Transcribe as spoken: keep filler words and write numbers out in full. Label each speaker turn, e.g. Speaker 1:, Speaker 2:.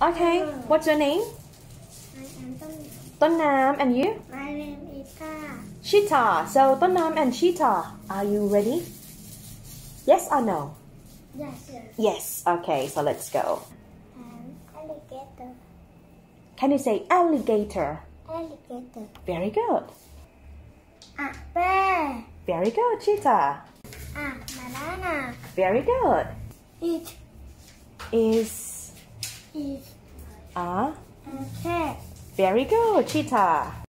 Speaker 1: Okay, what's your name?
Speaker 2: I am
Speaker 1: ต้นน้ำ and you?
Speaker 2: My name is Ta.
Speaker 1: Cheetah. So ต้นน้ำ and Cheetah, are you ready? Yes or no?
Speaker 2: Yes.
Speaker 1: Yes. Okay, so let's go.
Speaker 2: And alligator.
Speaker 1: Can you say alligator?
Speaker 2: Alligator.
Speaker 1: Very good.
Speaker 2: A bear.
Speaker 1: Very good, Cheetah.
Speaker 2: A banana.
Speaker 1: Very good.
Speaker 2: It
Speaker 1: Is
Speaker 2: is
Speaker 1: a
Speaker 2: a cat.
Speaker 1: very good, Cheetah.